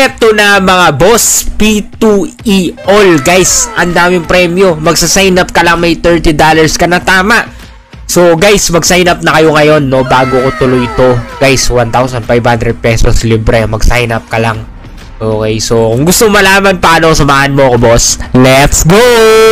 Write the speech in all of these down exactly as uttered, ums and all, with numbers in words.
eto na mga boss, P two E all guys. Ang daming premyo. Magsa-sign up ka lang, may thirty dollars ka na, tama. So guys, mag-sign up na kayo ngayon, no, bago ko tuloy ito. Guys, one thousand five hundred pesos libre. Mag-sign up ka lang. Okay, so kung gusto malaman paano, samahan mo ako, boss. Let's go!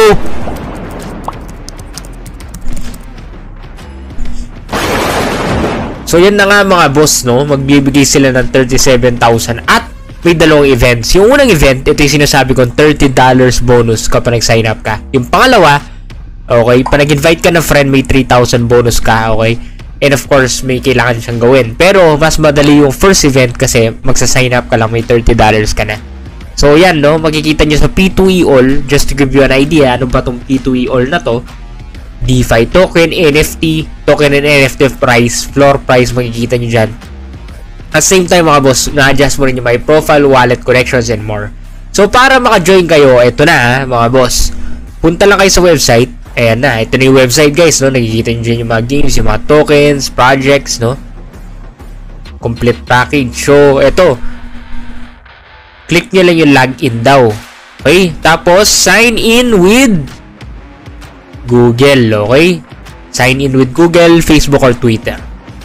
So yan na nga mga boss, no, magbibigay sila ng thirty-seven thousand at may dalawang events. Yung unang event, ito yung sinasabi kong thirty dollars bonus kapag nag-sign up ka. Yung pangalawa, okay, pag nag-invite ka ng friend, may three thousand bonus ka, okay? And of course, may kailangan siyang gawin. Pero mas madali yung first event kasi magsa-sign up ka lang, may thirty dollars ka na. So yan, no, makikita nyo sa P two E all, just to give you an idea, ano ba tong P two E all na to? DeFi token, N F T, token and N F T price, floor price, makikita nyo dyan. At same time mga boss, na-adjust mo rin yung my profile, wallet, connections, and more. So para maka-join kayo, ito na mga boss. Punta lang kayo sa website. Ayan na, ito na yung website guys, no? Nakikita nyo dyan yung mga games, yung mga tokens, projects, no? Complete package. So, ito. Click nyo lang yung login daw. Okay? Tapos, sign in with Google, okay? Sign in with Google, Facebook, or Twitter.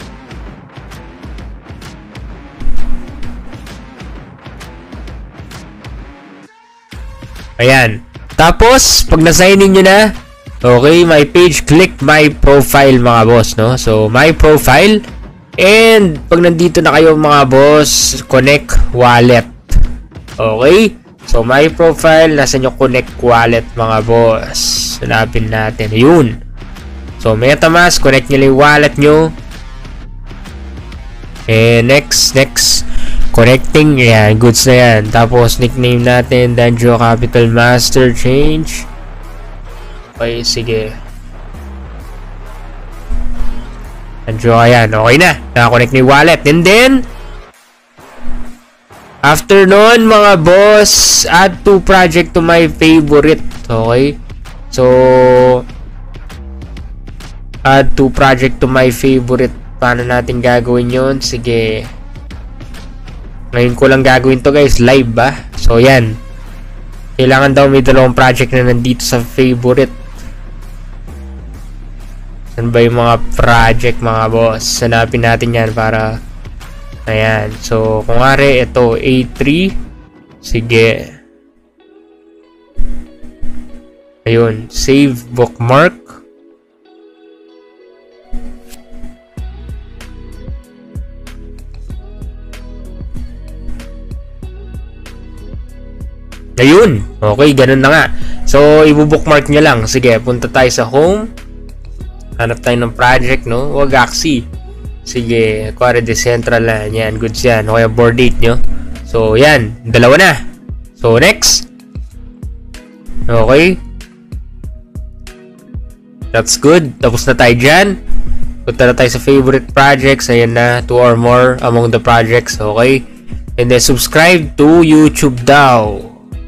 Ayan. Tapos, pag na-sign in nyo na, okay, my page, click my profile mga boss, no? So, my profile. And, pag nandito na kayo mga boss, connect wallet. Okay? So, my profile, nasa nyo connect wallet mga boss. Hanapin natin. Ayun. So, MetaMask, connect nyo yung wallet nyo. And next, next. Connecting. Yan, goods na yan. Tapos, nickname natin, Danjo Capital Master Change. Okay, sige. Danjo, ayan. Okay na. Nakakonect na yung wallet. And then, after nun, mga boss, add to project to my favorite. Okay? So, add to project to my favorite. Paano natin gagawin yun? Sige. Ngayon ko lang gagawin to guys. Live ba? So, yan. Kailangan daw may dalawang project na nandito sa favorite. Saan ba yung mga project mga boss? Hanapin natin yan para... Ayan. So, kung nga ito, A three. Sige. Ayun. Save bookmark. Ayun. Okay, ganun na nga. So, ibu-bookmark nyo lang. Sige, punta tayo sa home. Hanap tayo ng project, no? Wagaxi. Sige, kuwari decentral na. Yan, goods yan. O kaya board date nyo. So, yan. Dalawa na. So, next. Okay. That's good. Tapos na tayo dyan. Punta na tayo sa favorite projects. Ayan na. Two or more among the projects. Okay. And then, subscribe to YouTube daw.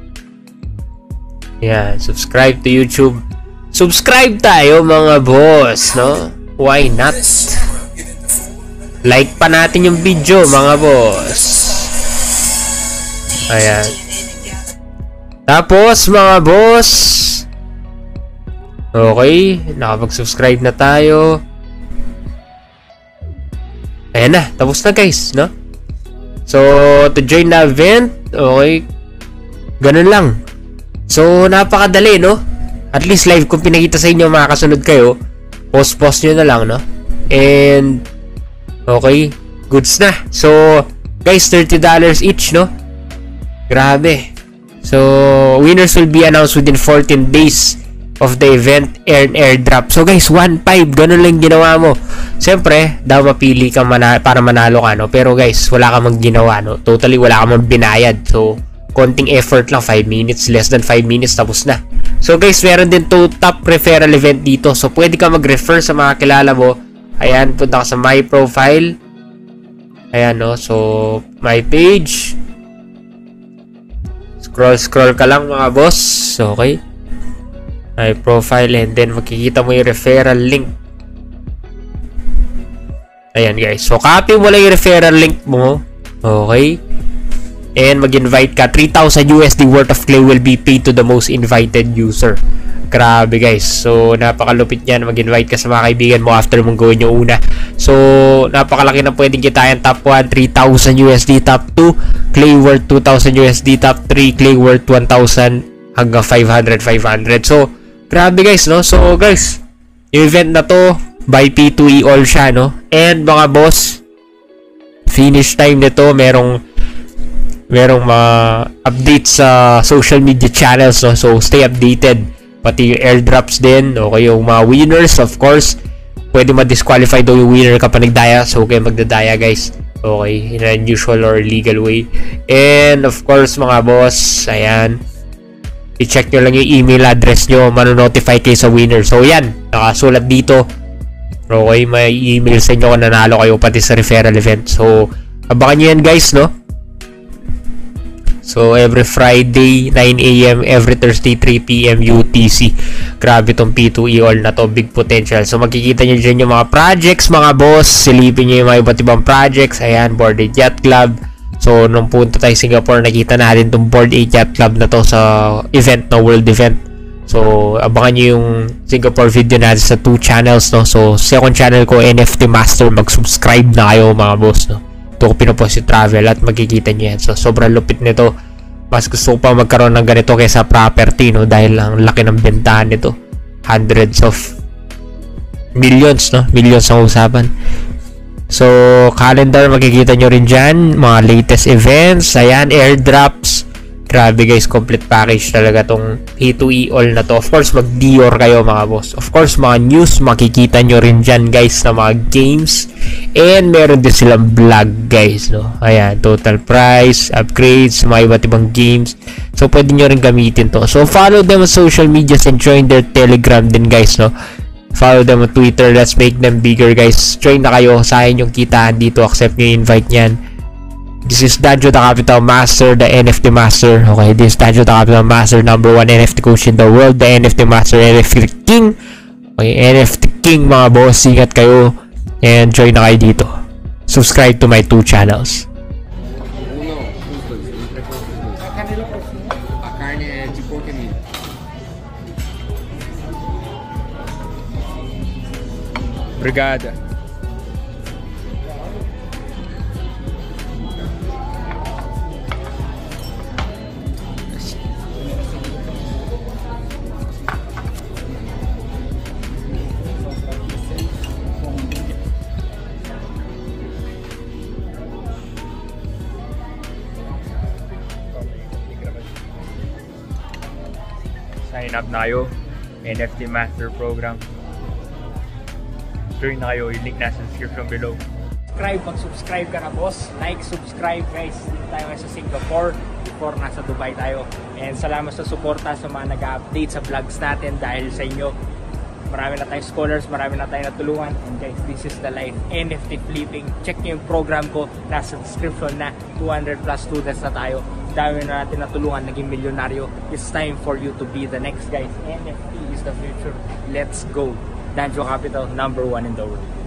Yan. Subscribe to YouTube. Subscribe tayo, mga boss, no? Why not? Like pa natin yung video, mga boss. Ayan. Tapos, mga boss. Okay. Nakapag-subscribe na tayo. Ayan na. Tapos na, guys, no? So, to join the event, okay. Ganun lang. So, napakadali, no? At least live kung pinakita sa inyo, makakasunod kayo. Post-post nyo na lang, no? And, okay. Goods na. So, guys, thirty dollars each, no? Grabe. So, winners will be announced within fourteen days of the event, earn airdrop. So, guys, one five. Ganun lang ginawa mo. Siyempre, daw mapili ka mana para manalo ka, no? Pero, guys, wala ka mang ginawa, no? Totally, wala ka mang binayad. So, konting effort lang. five minutes. Less than five minutes. Tapos na. So, guys, meron din to top referral event dito. So, pwede ka mag-refer sa mga kilala mo. Ayan, punta ka sa my profile. Ayan, no? So, my page. Scroll, scroll ka lang, mga boss. Okay. My profile. And then, makikita mo yung referral link. Ayan, guys. So, copy mo lang yung referral link mo. Okay. and mag-invite ka. three thousand U S D worth of clay will be paid to the most invited user. Grabe guys. So, napakalupit yan. Mag-invite ka sa mga kaibigan mo after mong gawin yung una. So, napakalaki na pwedeng kitain. Top one, three thousand U S D. Top two, clay worth two thousand U S D. Top three, clay worth one thousand hanggang five hundred, five hundred. So, grabe guys, no? So, guys, yung event na to, by P two E all siya, no? And mga boss, finish time nito, merong merong mga updates sa social media channels, no? So, stay updated. Pati yung airdrops din, okay, yung mga winners, of course, pwede ma-disqualify daw yung winner kapag nagdaya, so okay, magdadaya guys, okay, in an unusual or legal way. And of course mga boss, ayan, i-check nyo lang yung email address nyo, manonotify kayo sa winner. So yan, nakasulat dito, okay, may email sa inyo kung nanalo kayo pati sa referral event. So abangan nyo yan guys, no? So, every Friday, nine A M, every Thursday, three P M U T C. Grabe tong P two E all na to. Big potential. So, makikita nyo dyan yung mga projects, mga boss. Silipin nyo yung mga iba't ibang projects. Ayan, Bored Ape Yacht Club. So, nung punta tayo Singapore, nakita natin tong Bored Ape Yacht Club na to sa event, na world event. So, abangan nyo yung Singapore video natin sa two channels, no? So, second channel ko, N F T Master. Mag-subscribe na kayo, mga boss, no? Ito ko pinopost yung travel at makikita nyo yan. So, sobrang lupit nito. Mas gusto ko pa magkaroon ng ganito kaysa property, no? Dahil ang laki ng bentahan nito. Hundreds of millions, no? Millions ang usapan. So, calendar, makikita nyo rin dyan. Mga latest events. Ayan, airdrops. Grabe guys, complete package talaga tong P two E all na to. Of course, mag-Dior kayo mga boss. Of course, mga news, makikita nyo rin dyan guys na mga games. And meron din silang vlog guys, no? Ayan, total price, upgrades, mga iba't ibang games. So, pwede nyo rin gamitin to. So, follow them on social medias and join their Telegram din guys, no? Follow them on Twitter. Let's make them bigger guys. Join na kayo. Sa akin yung kitaan dito. Accept nyo yung invite nyan. This is Danjo the Capital Master, the N F T Master. Okay, this is Danjo the Capital Master, number one N F T coach in the world, the N F T Master, N F T King. Okay, N F T King mga boss, ingat kayo and join na kayo dito. Subscribe to my two channels. Obrigada. Sign up na kayo, N F T Master Program. Join na kayo, yung link nasa description below. Subscribe, mag-subscribe ka na boss. Like, subscribe guys. Dito tayo sa Singapore before nasa Dubai tayo. And salamat sa suporta sa mga nag-update sa vlogs natin dahil sa inyo. Marami na tayong scholars, marami na tayong natulungan. And guys, this is the life, N F T flipping. Check nyo yung program ko, nasa description na. Two hundred plus students na tayo. Dami na natin natulungan, naging milyonaryo. It's time for you to be the next guys. N F T is the future. Let's go. Danjo Capital, number one in the world.